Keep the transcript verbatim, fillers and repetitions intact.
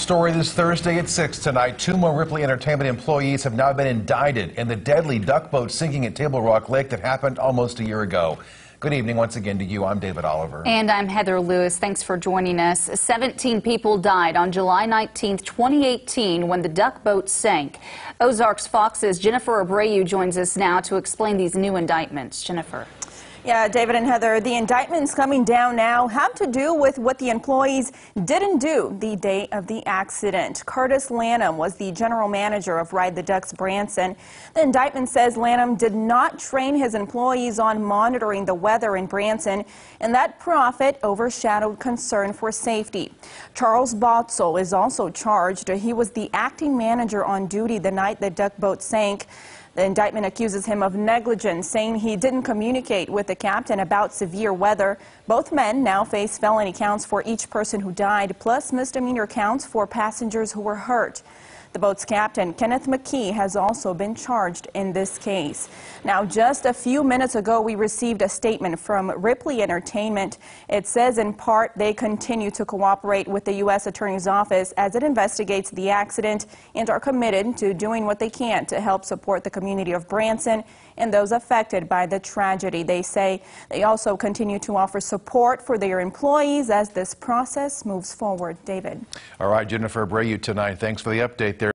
story this Thursday at six tonight. Two more Ripley Entertainment employees have now been indicted in the deadly duck boat sinking at Table Rock Lake that happened almost a year ago. Good evening once again to you. I'm David Oliver. And I'm Heather Lewis. Thanks for joining us. seventeen people died on July nineteenth, twenty eighteen when the duck boat sank. Ozarks Fox's Jennifer Abreu joins us now to explain these new indictments. Jennifer. Yeah, David and Heather, the indictments coming down now have to do with what the employees didn't do the day of the accident. Curtis Lanham was the general manager of Ride the Ducks Branson. The indictment says Lanham did not train his employees on monitoring the weather in Branson, and that profit overshadowed concern for safety. Charles Botzel is also charged. He was the acting manager on duty the night the duck boat sank. The indictment accuses him of negligence, saying he didn't communicate with the captain about severe weather. Both men now face felony counts for each person who died, plus misdemeanor counts for passengers who were hurt. The boat's captain, Kenneth McKee, has also been charged in this case. Now, just a few minutes ago, we received a statement from Ripley Entertainment. It says, in part, they continue to cooperate with the U S Attorney's Office as it investigates the accident and are committed to doing what they can to help support the community of Branson and those affected by the tragedy. They say they also continue to offer support for their employees as this process moves forward. David. All right, Jennifer Abreu tonight. Thanks for the update there.